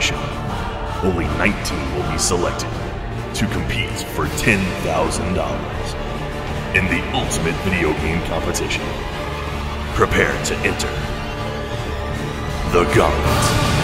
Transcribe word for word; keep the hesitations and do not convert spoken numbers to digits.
competition. Only nineteen will be selected to compete for ten thousand dollars in the ultimate video game competition. Prepare to enter the Gauntlet.